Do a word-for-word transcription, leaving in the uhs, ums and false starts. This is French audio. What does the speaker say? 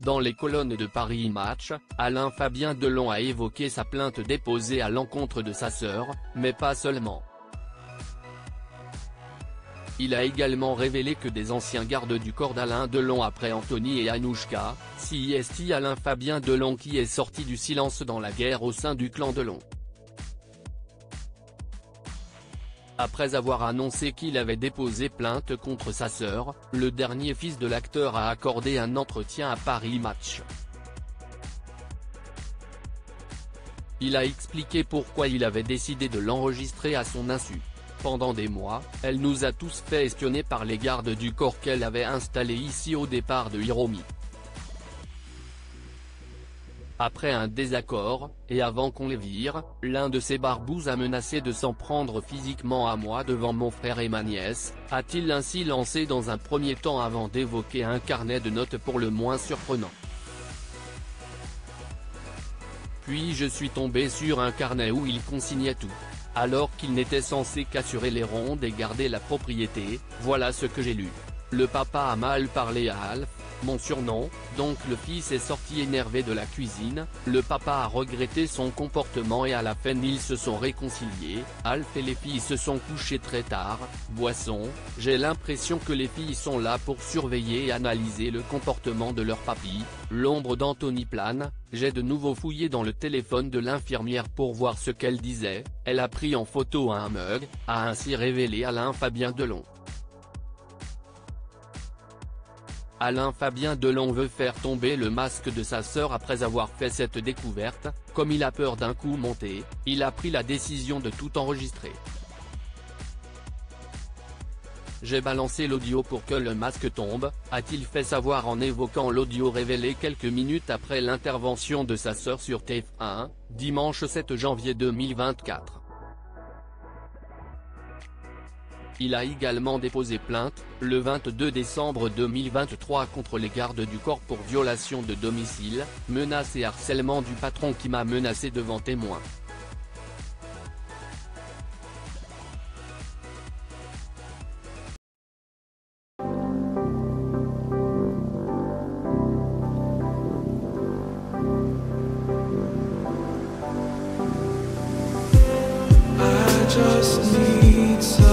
Dans les colonnes de Paris Match, Alain Fabien Delon a évoqué sa plainte déposée à l'encontre de sa sœur, mais pas seulement. Il a également révélé que des anciens gardes du corps d'Alain Delon après Anthony et Anouchka, cest Alain Fabien Delon qui est sorti du silence dans la guerre au sein du clan Delon. Après avoir annoncé qu'il avait déposé plainte contre sa sœur, le dernier fils de l'acteur a accordé un entretien à Paris Match. Il a expliqué pourquoi il avait décidé de l'enregistrer à son insu. Pendant des mois, elle nous a tous fait espionner par les gardes du corps qu'elle avait installés ici au départ de Hiromi. Après un désaccord, et avant qu'on les vire, l'un de ces barbouzes a menacé de s'en prendre physiquement à moi devant mon frère et ma nièce, a-t-il ainsi lancé dans un premier temps avant d'évoquer un carnet de notes pour le moins surprenant. Puis je suis tombé sur un carnet où il consignait tout. Alors qu'il n'était censé qu'assurer les rondes et garder la propriété, voilà ce que j'ai lu. Le papa a mal parlé à Alf, mon surnom, donc le fils est sorti énervé de la cuisine, le papa a regretté son comportement et à la fin ils se sont réconciliés, Alf et les filles se sont couchés très tard, boisson, j'ai l'impression que les filles sont là pour surveiller et analyser le comportement de leur papy, l'ombre d'Anthony plane, j'ai de nouveau fouillé dans le téléphone de l'infirmière pour voir ce qu'elle disait, elle a pris en photo un mug, a ainsi révélé Alain Fabien Delon. Alain Fabien Delon veut faire tomber le masque de sa sœur après avoir fait cette découverte, comme il a peur d'un coup monté, il a pris la décision de tout enregistrer. J'ai balancé l'audio pour que le masque tombe, a-t-il fait savoir en évoquant l'audio révélé quelques minutes après l'intervention de sa sœur sur T F un, dimanche sept janvier deux mille vingt-quatre. Il a également déposé plainte, le vingt-deux décembre deux mille vingt-trois contre les gardes du corps pour violation de domicile, menace et harcèlement du patron qui m'a menacé devant témoins. I just need some